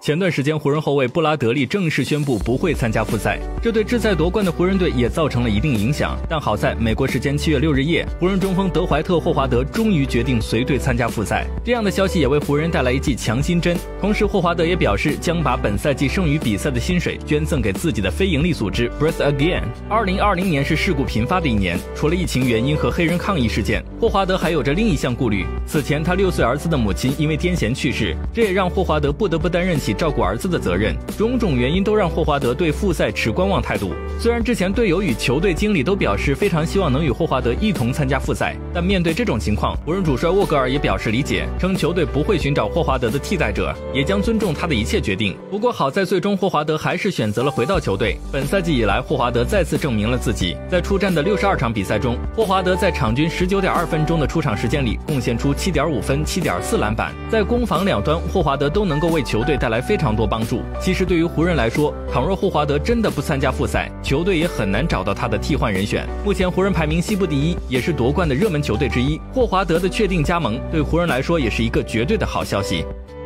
前段时间湖人后卫布拉德利正式宣布不会参加复赛，这对志在夺冠的湖人队也造成了一定影响。但好在美国时间7月6日夜，湖人中锋德怀特·霍华德终于决定随队参加复赛，这样的消息也为湖人带来一剂强心针。同时霍华德也表示将把本赛季剩余比赛的薪水捐赠给自己的非营利组织 Breathe Again。 2020年是事故频发的一年，除了疫情原因和黑人抗议事件，霍华德还有着另一项顾虑。此前他6岁儿子的母亲因为癫痫去世，这也让霍华德不得不担任起照顾儿子的责任。种种原因都让霍华德对复赛持观望态度。虽然之前队友与球队经理都表示非常希望能与霍华德一同参加复赛，但面对这种情况，湖人主帅沃格尔也表示理解，称球队不会寻找霍华德的替代者，也将尊重他的一切决定。不过好在最终霍华德还是选择了回到球队。本赛季以来，霍华德再次证明了自己，在出战的62场比赛中，霍华德在场均19.2分钟的出场时间里贡献出7.5分、7.4篮板，在攻防两端，霍华德都能够为球队带来非常多帮助。其实对于湖人来说，倘若霍华德真的不参加复赛，球队也很难找到他的替换人选。目前湖人排名西部第1，也是夺冠的热门球队之一。霍华德的确定加盟对湖人来说也是一个绝对的好消息。